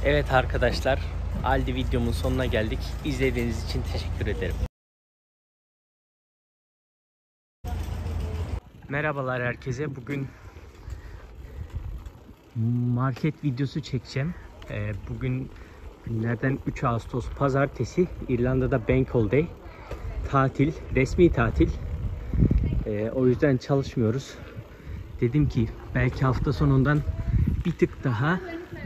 Evet arkadaşlar, Aldi videomun sonuna geldik. İzlediğiniz için teşekkür ederim. Merhabalar herkese. Bugün market videosu çekeceğim. Bugün günlerden 3 Ağustos Pazartesi. İrlanda'da Bank Holiday. Tatil, resmi tatil. O yüzden çalışmıyoruz. Dedim ki belki hafta sonundan bir tık daha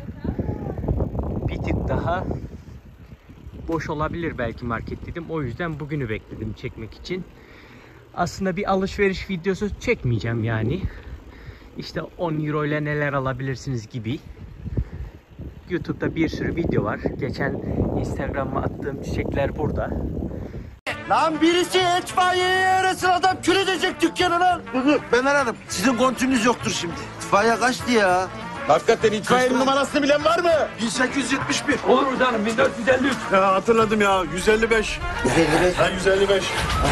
boş olabilir belki market dedim. O yüzden bugünü bekledim çekmek için. Aslında bir alışveriş videosu çekmeyeceğim yani. İşte 10 euro ile neler alabilirsiniz gibi. YouTube'da bir sürü video var. Geçen Instagram'a attığım çiçekler burada. Lan birisi itfaiyeyi arasın, adam kül edecek dükkanı lan. Ben ararım. Sizin kontünüz yoktur şimdi. İtfaiye kaçtı ya? Hakikaten itfaiyenin numarasını bilen var mı? 1871. Olur canım, 1453. Ya hatırladım ya, 155. 155. Ha 155.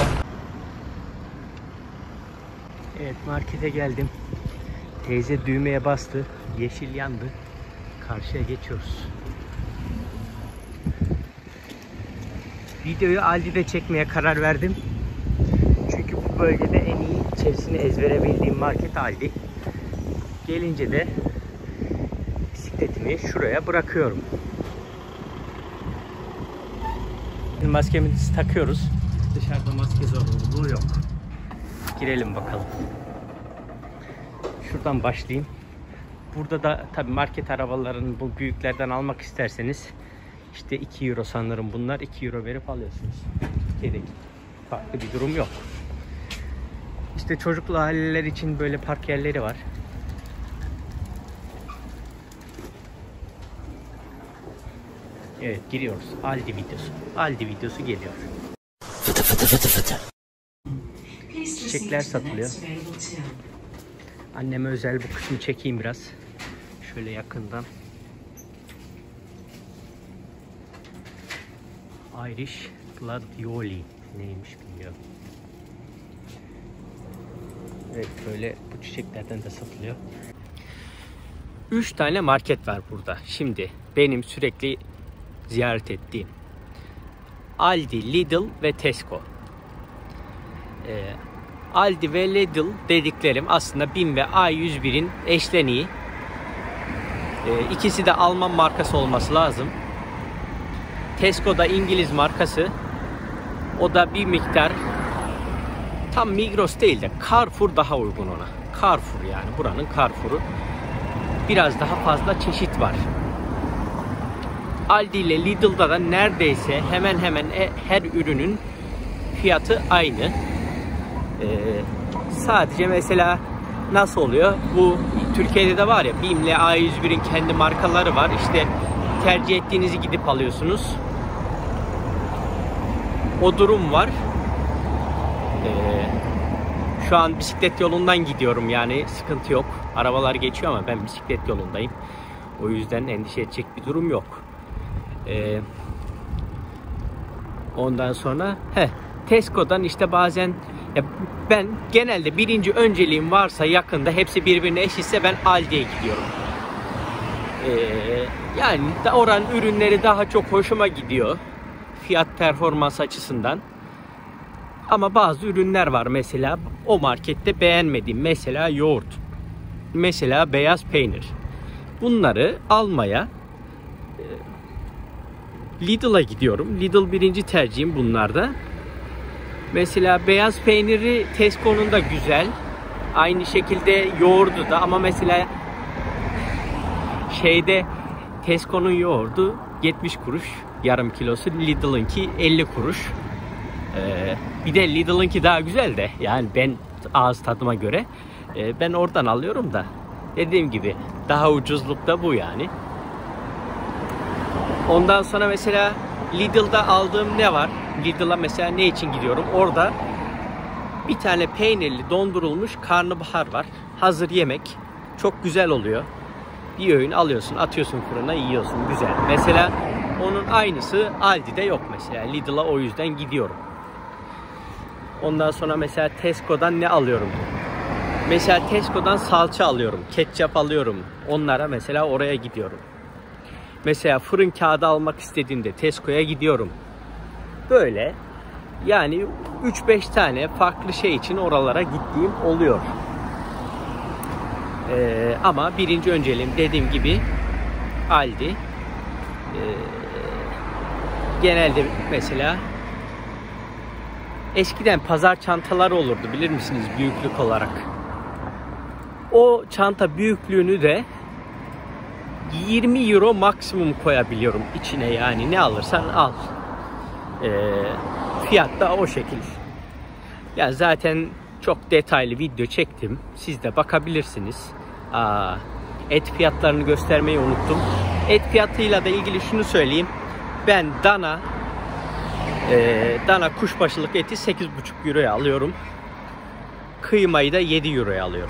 Evet, markete geldim. Teyze düğmeye bastı. Yeşil yandı. Karşıya geçiyoruz. Videoyu Aldi'de çekmeye karar verdim. Çünkü bu bölgede en iyi içerisini ezbere bildiğim market Aldi. Gelince de bisikletimi şuraya bırakıyorum. Maskemizi takıyoruz. Dışarıda maske zorunluluğu yok. Girelim bakalım. Şuradan başlayayım. Burada da tabii market arabalarını bu büyüklerden almak isterseniz işte 2 euro sanırım bunlar. 2 euro verip alıyorsunuz. Türkiye'deki farklı bir durum yok. İşte çocuklu aileler için böyle park yerleri var. Evet, giriyoruz. Aldi videosu. Aldi videosu geliyor. Fıtı fıtı fıtı fıtı. Çiçekler satılıyor. Anneme özel bu kısmı çekeyim biraz. Şöyle yakından. Irish Gladioli neymiş bilmiyorum. Evet, böyle bu çiçeklerden de satılıyor. 3 tane market var burada. Şimdi benim sürekli ziyaret ettiğim Aldi, Lidl ve Tesco. Aldi ve Lidl dediklerim aslında BİM ve A101'in eşleniği. İkisi de Alman markası olması lazım. Tesco da İngiliz markası. O da bir miktar tam Migros değil de Carrefour daha uygun ona. Carrefour yani buranın Carrefour'u. Biraz daha fazla çeşit var. Aldi ile Lidl'da da neredeyse hemen hemen her ürünün fiyatı aynı. Sadece mesela nasıl oluyor? Bu Türkiye'de de var ya, BİM ile A101'in kendi markaları var. İşte tercih ettiğinizi gidip alıyorsunuz. O durum var. Şu an bisiklet yolundan gidiyorum yani sıkıntı yok. Arabalar geçiyor ama ben bisiklet yolundayım. O yüzden endişe edecek bir durum yok. Ondan sonra Tesco'dan işte bazen ben genelde birinci önceliğim varsa yakında hepsi birbirine eşitse ben Aldi'ye gidiyorum. Yani oranın ürünleri daha çok hoşuma gidiyor. Fiyat performans açısından. Ama bazı ürünler var mesela o markette beğenmediğim. Mesela yoğurt. Mesela beyaz peynir. Bunları almaya Lidl'a gidiyorum. Lidl birinci tercihim bunlarda. Mesela beyaz peyniri Tesco'nun da güzel. Aynı şekilde yoğurdu da ama mesela Tesco'nun yoğurdu 70 kuruş yarım kilosu. Lidl'ınki 50 kuruş. Bir de Lidl'ınki daha güzel de yani ben ağız tadıma göre ben oradan alıyorum da dediğim gibi daha ucuzluk da bu yani. Ondan sonra mesela Lidl'da aldığım ne var? Lidl'a mesela ne için gidiyorum? Orada bir tane peynirli dondurulmuş karnabahar var. Hazır yemek. Çok güzel oluyor. Bir öğün alıyorsun, atıyorsun fırına, yiyorsun. Güzel. Mesela onun aynısı Aldi'de yok mesela. Lidl'a o yüzden gidiyorum. Ondan sonra mesela Tesco'dan ne alıyorum? Mesela Tesco'dan salça alıyorum. Ketçap alıyorum. Onlara mesela oraya gidiyorum. Mesela fırın kağıdı almak istediğimde Tesco'ya gidiyorum. Böyle yani 3-5 tane farklı şey için oralara gittiğim oluyor. Ama birinci önceliğim dediğim gibi Aldi. Genelde mesela eskiden pazar çantaları olurdu, bilir misiniz, büyüklük olarak. O çanta büyüklüğünü de 20 euro maksimum koyabiliyorum içine, yani ne alırsan al. Fiyat da o şekil. Ya zaten çok detaylı video çektim. Siz de bakabilirsiniz. Et fiyatlarını göstermeyi unuttum. Et fiyatıyla da ilgili şunu söyleyeyim. Ben dana kuşbaşılık eti 8,5 euroya alıyorum. Kıymayı da 7 euroya alıyorum.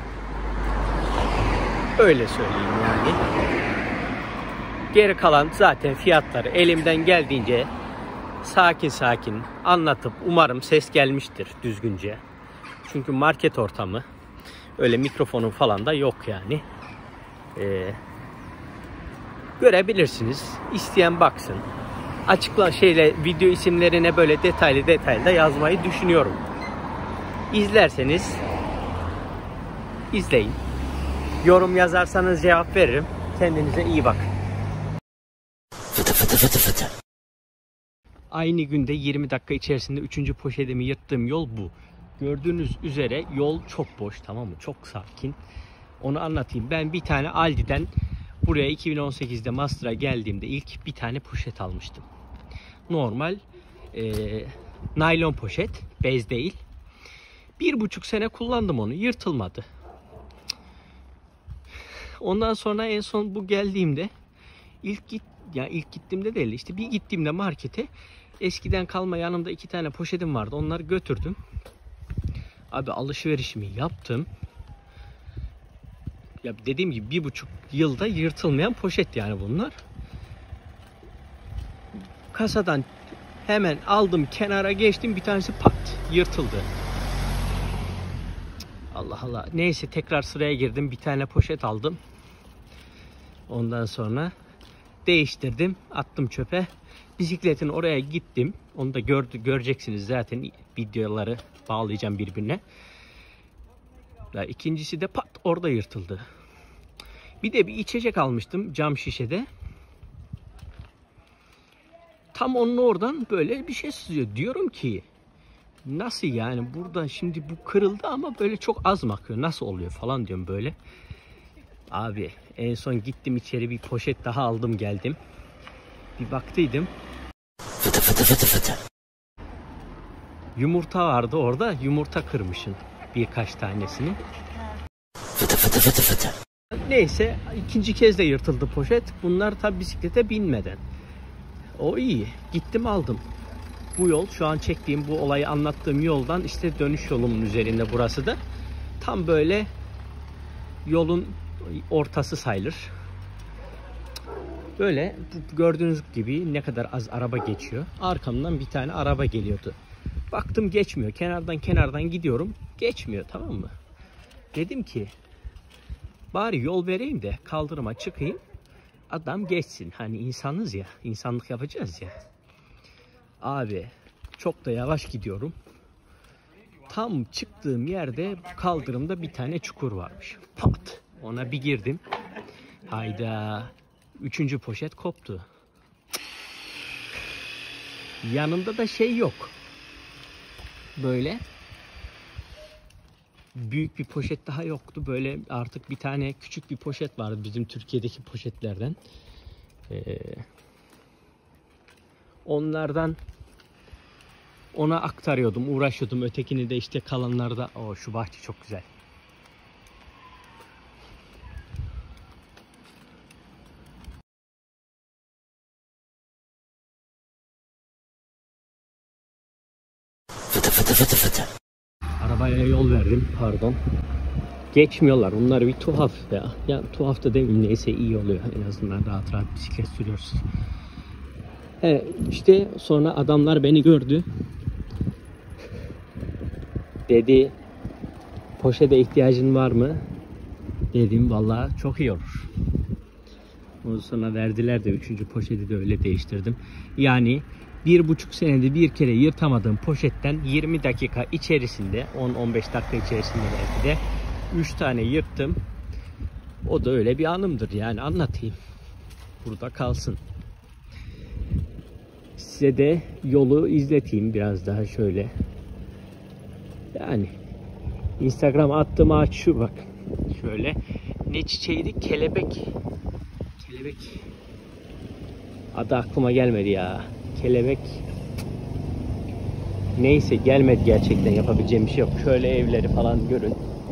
Öyle söyleyeyim yani. Geri kalan zaten fiyatları elimden geldiğince sakin sakin anlatıp, umarım ses gelmiştir düzgünce. Çünkü market ortamı, öyle mikrofonun falan da yok yani. Görebilirsiniz. İsteyen baksın. Video isimlerine böyle detaylı da yazmayı düşünüyorum. İzlerseniz izleyin. Yorum yazarsanız cevap veririm. Kendinize iyi bakın. Fıtı fıtı fıtı fıtı. Aynı günde 20 dakika içerisinde 3. poşetimi yırttığım yol bu. Gördüğünüz üzere yol çok boş, tamam mı? Çok sakin. Onu anlatayım. Ben bir tane Aldi'den buraya 2018'de Master'a geldiğimde ilk bir tane poşet almıştım. Normal naylon poşet, bez değil. 1,5 sene kullandım onu, yırtılmadı. Ondan sonra en son bu geldiğimde ilk gittiğimde değil, işte bir gittiğimde markete eskiden kalma yanımda 2 tane poşetim vardı, onları götürdüm. Abi alışverişimi yaptım. Ya dediğim gibi 1,5 yılda yırtılmayan poşet yani bunlar. Kasadan hemen aldım, kenara geçtim, bir tanesi pat yırtıldı. Allah Allah. Neyse tekrar sıraya girdim, bir tane poşet aldım. Ondan sonra değiştirdim, attım çöpe. Bisikletin oraya gittim. Onu da göreceksiniz zaten, videoları bağlayacağım birbirine. İkincisi de pat orada yırtıldı. Bir de bir içecek almıştım cam şişede. Tam onun oradan böyle bir şey sızıyor. Diyorum ki nasıl yani, buradan şimdi bu kırıldı ama böyle çok az mı akıyor, nasıl oluyor falan diyorum böyle. Abi en son gittim içeri, bir poşet daha aldım geldim. Bir baktıydım. Fıtı fıtı fıtı fıtı. Yumurta vardı orada, yumurta kırmışım birkaç tanesini. Fıtı fıtı fıtı fıtı. Neyse ikinci kez de yırtıldı poşet. Bunlar tabi bisiklete binmeden. O iyi. Gittim aldım. Bu yol, şu an çektiğim bu olayı anlattığım yoldan işte dönüş yolumun üzerinde burası da. Tam böyle yolun ortası sayılır. Böyle gördüğünüz gibi ne kadar az araba geçiyor. Arkamdan bir tane araba geliyordu. Baktım geçmiyor. Kenardan gidiyorum. Geçmiyor, tamam mı? Dedim ki bari yol vereyim de kaldırıma çıkayım. Adam geçsin. Hani insanız ya. İnsanlık yapacağız ya. Abi çok da yavaş gidiyorum. Tam çıktığım yerde kaldırımda bir tane çukur varmış. Pat! Ona bir girdim. Hayda. 3. poşet koptu. Yanımda da şey yok. Böyle büyük bir poşet daha yoktu. Böyle artık bir tane küçük bir poşet vardı bizim Türkiye'deki poşetlerden. Onlardan ona aktarıyordum, uğraşıyordum. Ötekini de işte kalanlarda. Şu bahçe çok güzel. Fıtı fıtı fıtı fıtı. Arabaya yol verdim, pardon. Geçmiyorlar. Onlar bir tuhaf ya. Ya tuhaf da değil, neyse iyi oluyor. En azından rahat rahat bisiklet sürüyoruz. İşte sonra adamlar beni gördü. Dedi poşete ihtiyacın var mı? Dedim vallahi çok iyi olur. Ondan sonra verdiler de 3. poşeti de öyle değiştirdim. Yani 1,5 senede bir kere yırtamadığım poşetten 20 dakika içerisinde, 10-15 dakika içerisinde belki de 3 tane yırttım. O da öyle bir anımdır yani, anlatayım. Burada kalsın. Size de yolu izleteyim biraz daha şöyle. Yani Instagram attığım ağaç şu, bak. Şöyle. Ne çiçeğiydi? Kelebek. Kelebek. Adı aklıma gelmedi ya. Kelebek. Neyse, gelmedi gerçekten, yapabileceğim bir şey yok. Şöyle evleri falan görün.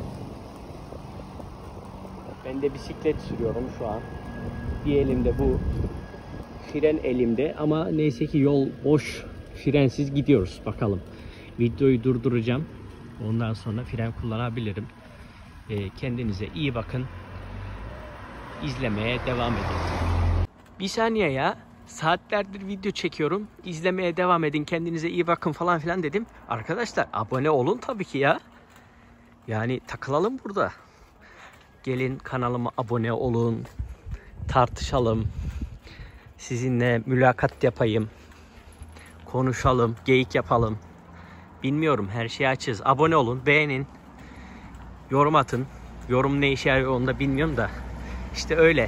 Ben de bisiklet sürüyorum şu an. Bir elimde bu. Fren elimde ama neyse ki yol boş. Frensiz gidiyoruz. Bakalım. Videoyu durduracağım. Ondan sonra fren kullanabilirim. Kendinize iyi bakın. İzlemeye devam edin. Bir saniye ya. Saatlerdir video çekiyorum. İzlemeye devam edin. Kendinize iyi bakın falan filan dedim. Arkadaşlar abone olun tabii ki ya. Yani takılalım burada. Gelin kanalıma abone olun. Tartışalım. Sizinle mülakat yapayım. Konuşalım. Geyik yapalım. Bilmiyorum, her şeye açız. Abone olun. Beğenin. Yorum atın. Yorum ne işe yarıyor onu da bilmiyorum da. İşte öyle.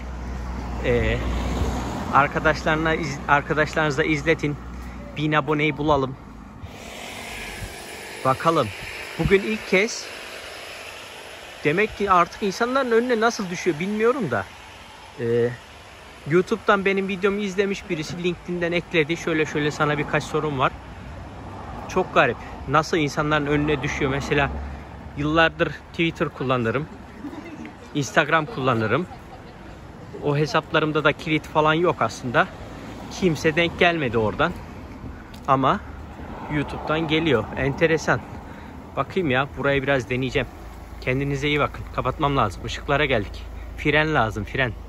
Arkadaşlarınızla izletin. 1000 aboneyi bulalım. Bakalım. Bugün ilk kez, demek ki artık insanların önüne nasıl düşüyor bilmiyorum da. YouTube'dan benim videomu izlemiş birisi LinkedIn'den ekledi. Şöyle sana birkaç sorum var. Çok garip. Nasıl insanların önüne düşüyor? Mesela yıllardır Twitter kullanırım. Instagram kullanırım. O hesaplarımda da kilit falan yok aslında. Kimse denk gelmedi oradan. Ama YouTube'dan geliyor. Enteresan. Bakayım ya, burayı biraz deneyeceğim. Kendinize iyi bakın. Kapatmam lazım. Işıklara geldik. Fren lazım, fren.